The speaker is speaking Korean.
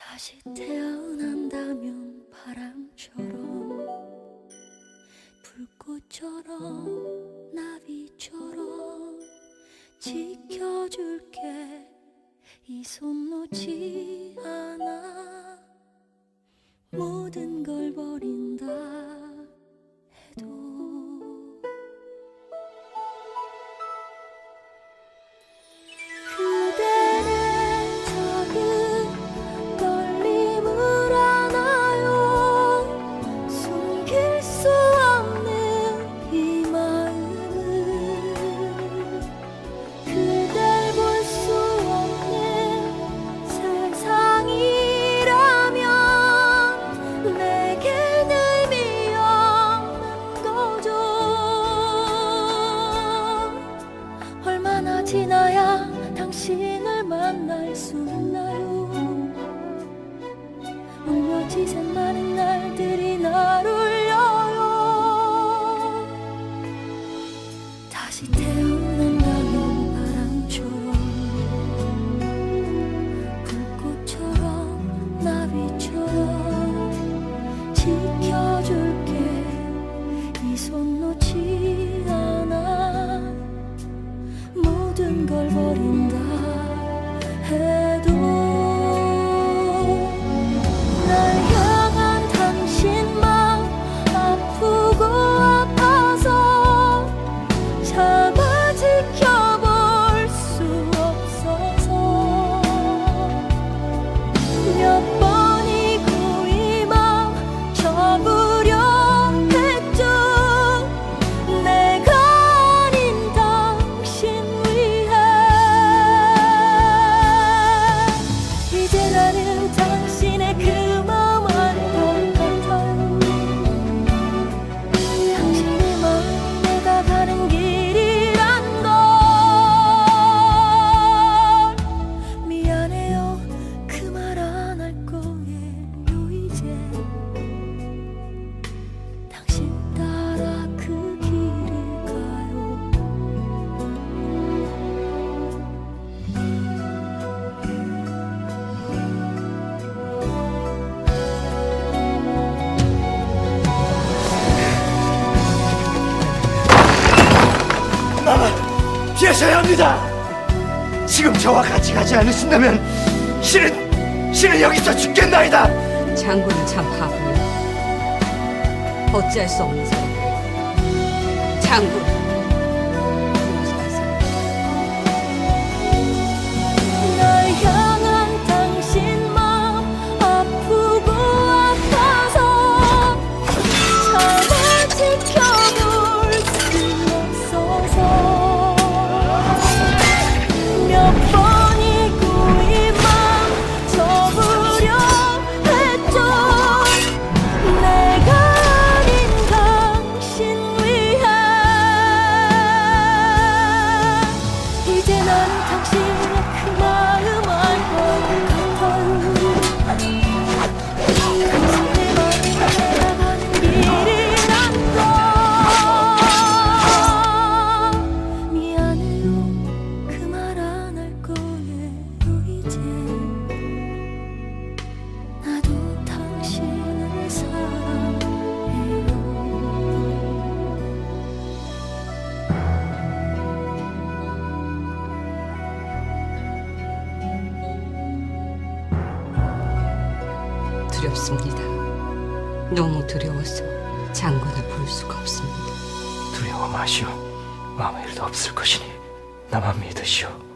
다시 태어난다면 바람처럼 불꽃처럼 나비처럼 지켜줄게. 이 손 놓지 않아. 모든 걸 버린다 해도 지나야 당신을 만날 수 있나요? 울며 지샌 많은 날들이 날 울려요. 다시 태어난다면 바람처럼 불꽃처럼 나비처럼 지켜줄게. 이 손 놓지 않아. 모든 걸 버린다 해도 날 향한 당신 맘 아프고 아파서 잡아 지켜볼 수 없어서 몇 번이고 이 맘 접으려 했죠. 내가 아닌 당신 이제 나는 당신의 그 마음 알 것 같아요. 당신의 마음 내가 가는 길이란 걸. 미안해요. 그 말 안 할 거예요. 이제 당신 따라 그 길을 가요. 피하셔야 합니다. 지금 저와 같이 가지 않으신다면 실은 여기서 죽겠나이다. 장군은 참 바보야. 어찌할 수 없는 사람. 장군. 날 향한 당신 맘 아프고 아파서 참아 지켜볼 수 없어서 몇 번이고 이 맘 접으려 했죠. 내가 아닌 당신 위해 이제 나는 당신의 그 마음 알 것 같아요. 당신의 마음에 나가는 길이란 걸. 미안해요. 그 말 안 할 거예요. 이제 나도 당신을 사랑해요. 두렵습니다. 너무 두려워서 장군을 볼 수가 없습니다. 두려워 마시오. 아무 일도 없을 것이니 나만 믿으시오.